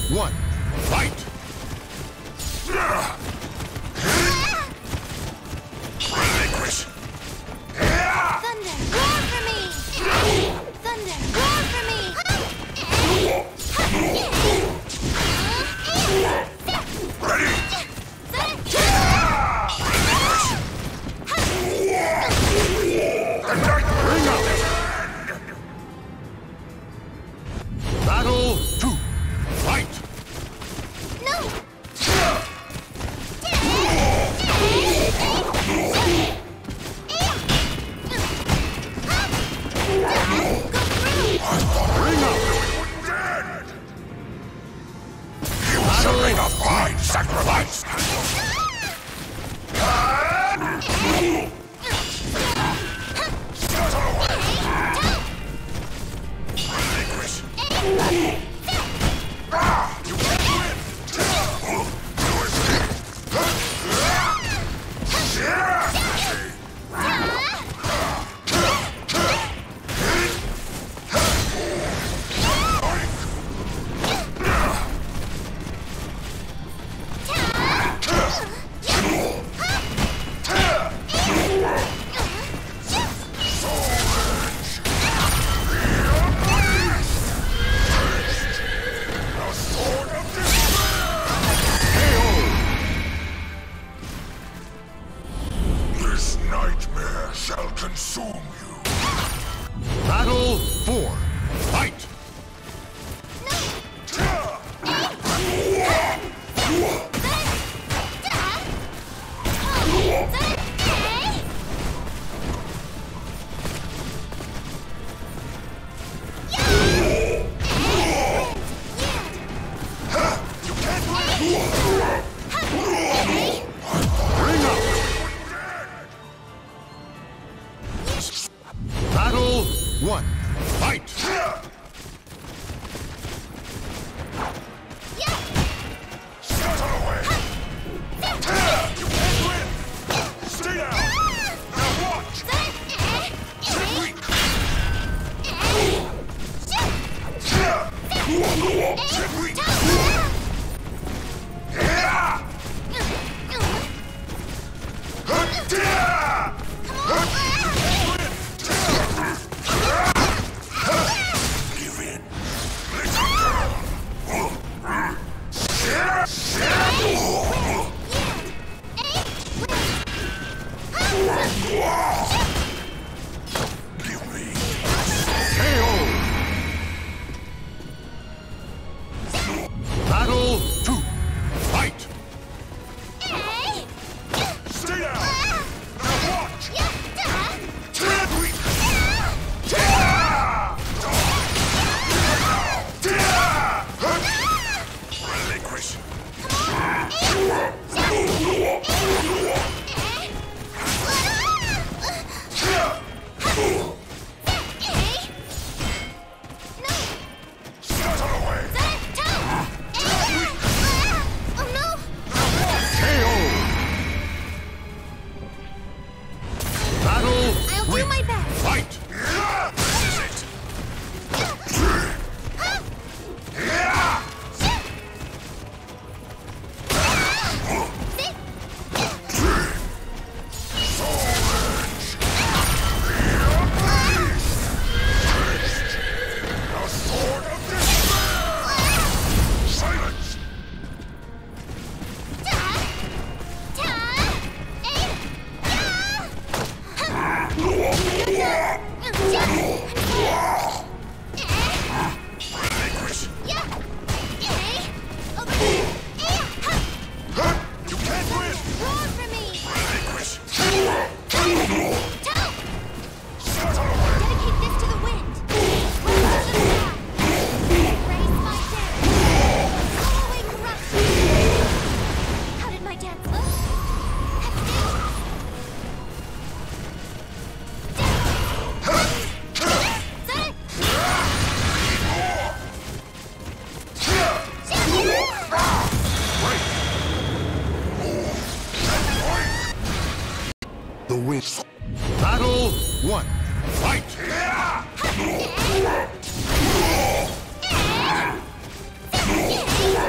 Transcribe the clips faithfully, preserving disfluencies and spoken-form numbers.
one, fight! Relinquish! Thunder, roar for me! Thunder, roar for me! Ready! Bring up! Battle two, fight! No! Bring up! You shall make a fine sacrifice! Scuttle away! Relinquish! Ah! You can't win! Do it! The sword of despair! This nightmare shall consume you. Battle four, fight! You can't win! Bring up! Battle one, fight! Scuttle away! You can't win! Stay down! Now watch! Get weak! Get weak! Yeah! Give in! Give me! K O! Battle two, fight! Stay down! Now watch! Get weak! Relinquish! Scuttle away! K O! Battle I'll do three, my best. fight! This is it! The sword of despair! Silence! Relinquish! You can't win! Relinquish! Scuttle away! Dedicate this to the wind. Welcome to the sky. Raise my dance. Blow away corruption. How did my dance look? The win. Battle one, fight! That's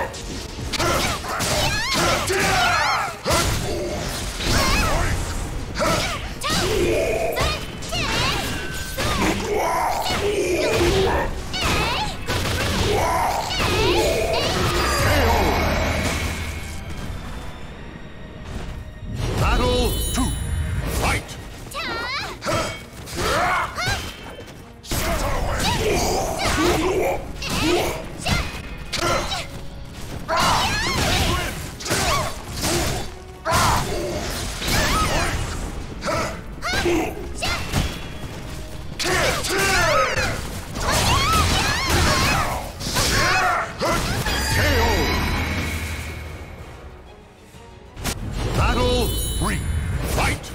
Battle three. Fight!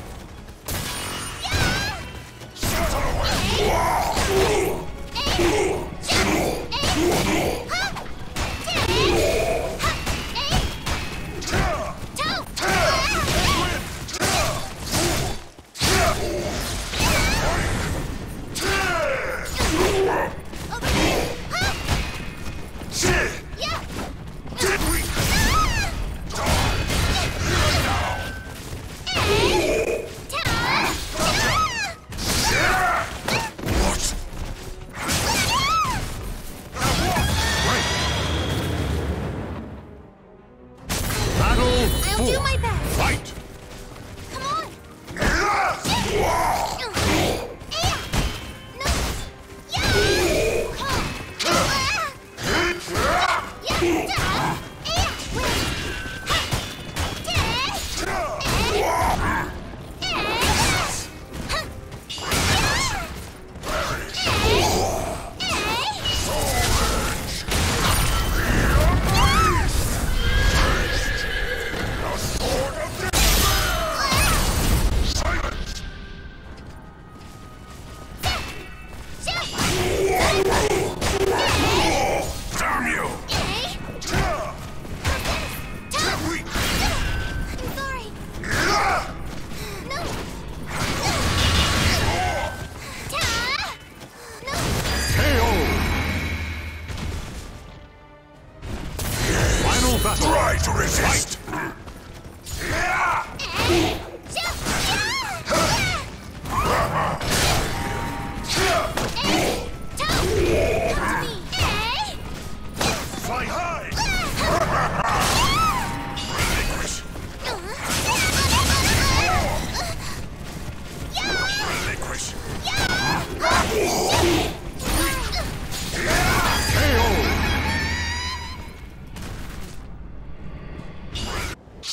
Battle I'll four. do my best. Fight! Come on. Yeah. No. Yeah. Yeah. Damn you! I'm sorry. No. No. K O! Final battle. Try to resist! Fly high! Relinquish! Relinquish! K O!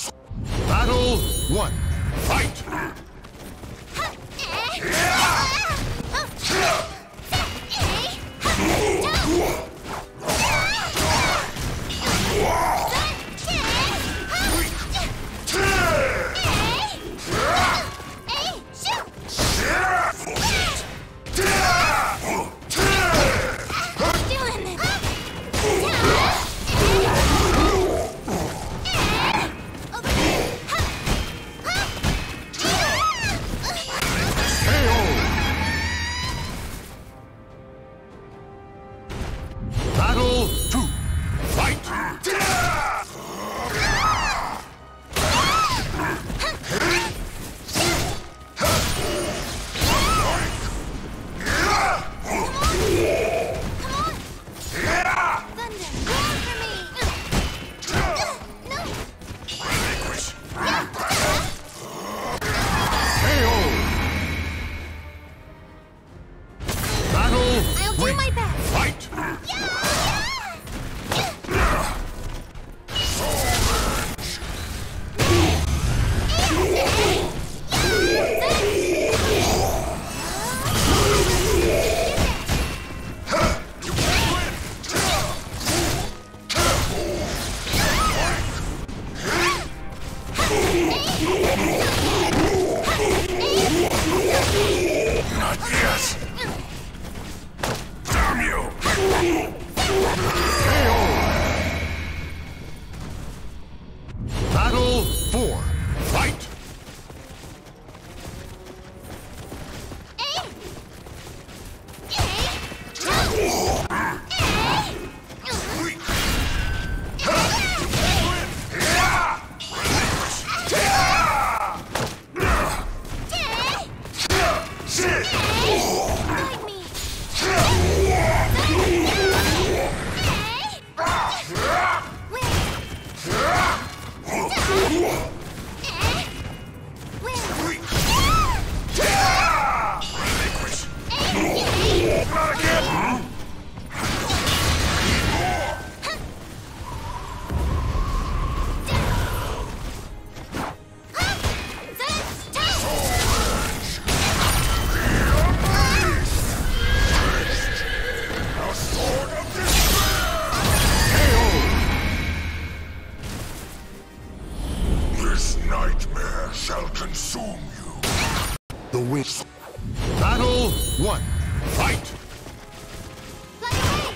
wins. Battle one. Fight! Fly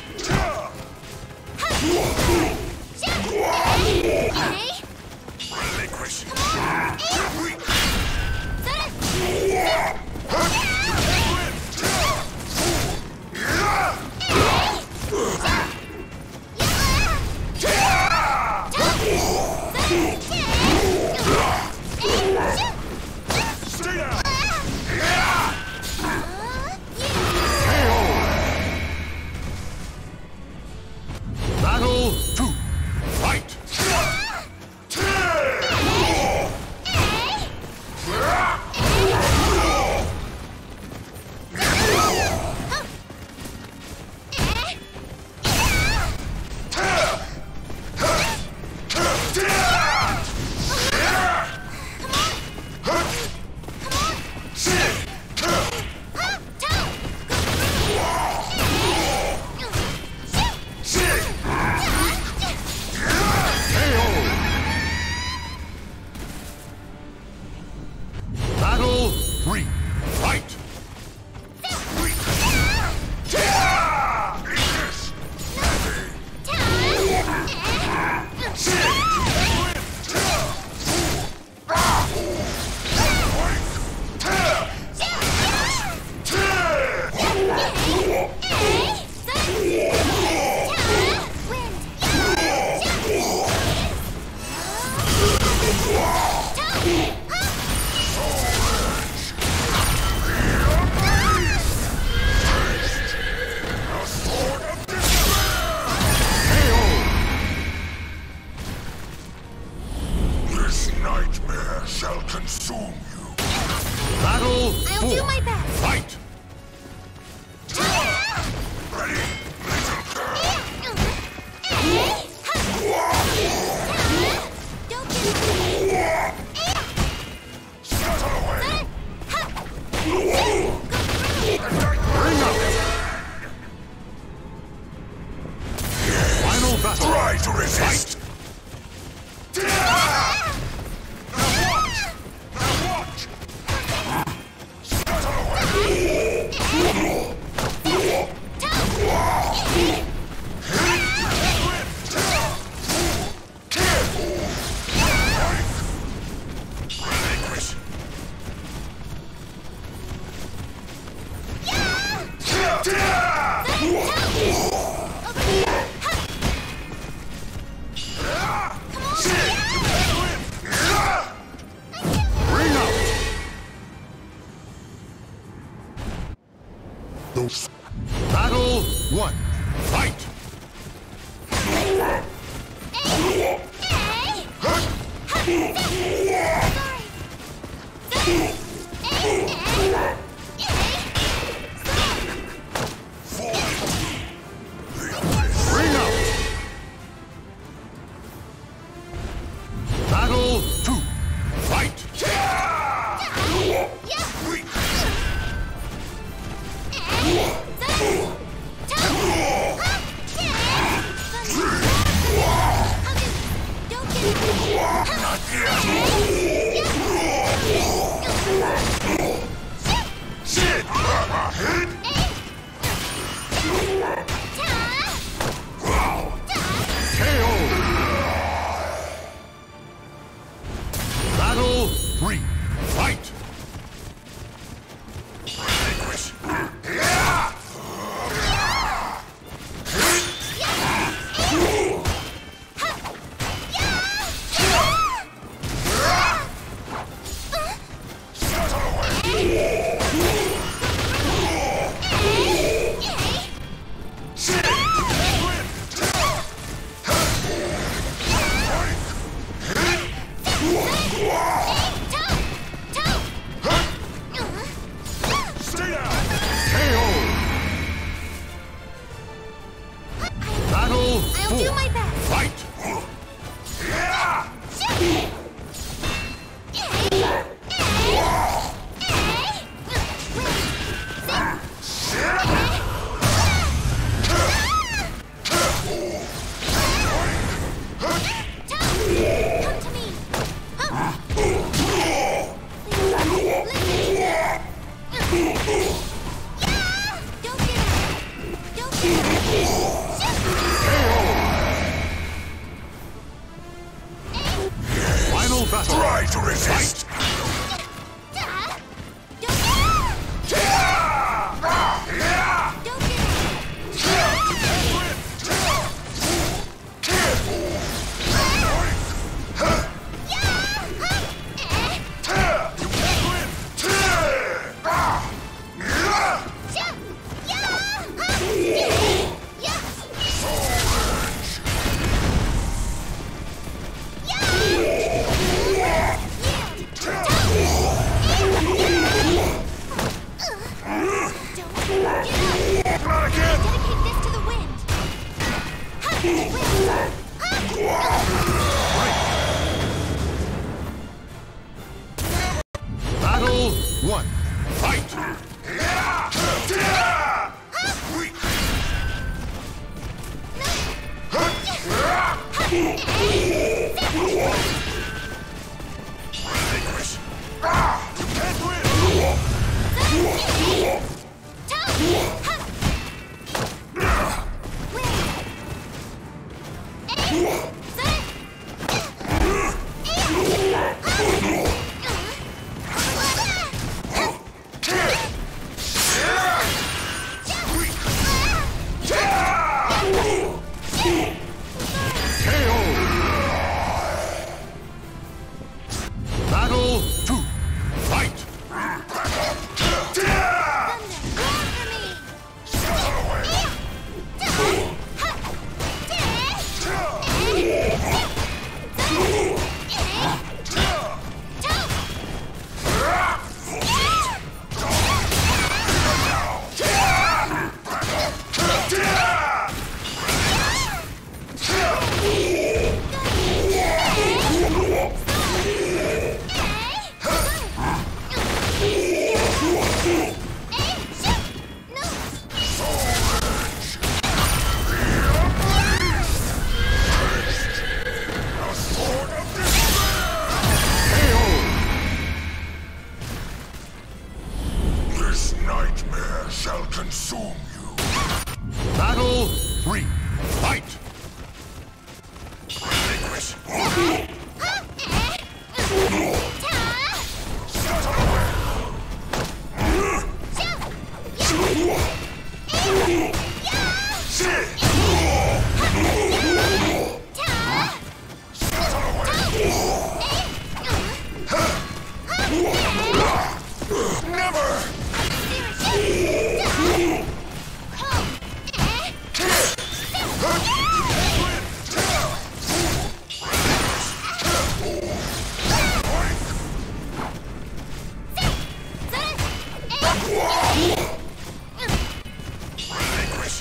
away! Okay. Relinquish. Come on! Aim! Set Stay down. Battle two. Fight! Battle three. Fight! This nightmare shall consume you. Battle I'll four. do my best. Fight! Ready, little girl? Don't get Settle away. Bring up! Final battle. Try to resist. Now watch. Settle away. Relinquish. Bring up! Those Battle one. Fight! Bring up! Battle two. Fight! not yet. Sit. Hit. K O! Battle three. Fight! Relinquish. Yeah. Settle away. Sit. Stay down. K O! Battle I'll four. do my best. Fight! Yeah. Come to me. to resist! Ah! Don't get Don't Not again! Dedicate this to the wind. Ha! Wind. Battle one. Fight! Relinquish! You can't win! Battle two. Fight! This nightmare shall consume you. Battle three. Fight! Relinquish! Never! Relinquish!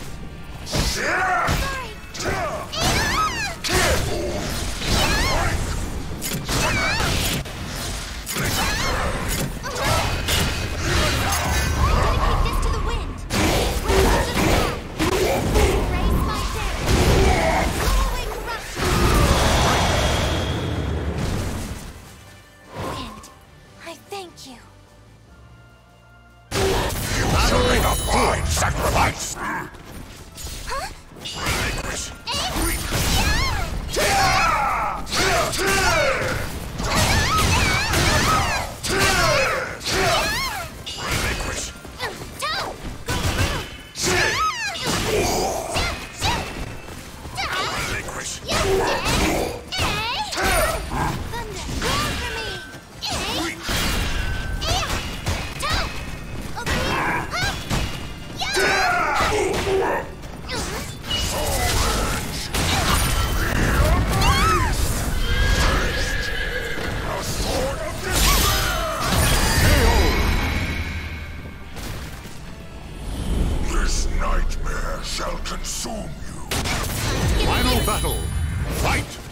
Dedicate this to the wind. Raise my sail. Blow away corruption. Wind, I thank you. You shall make a fine sacrifice! Huh? Relinquish! Relinquish! Don't go through. Relinquish! Thunder, roar for me. A sword of despair! This nightmare shall consume you. Final battle. Fight!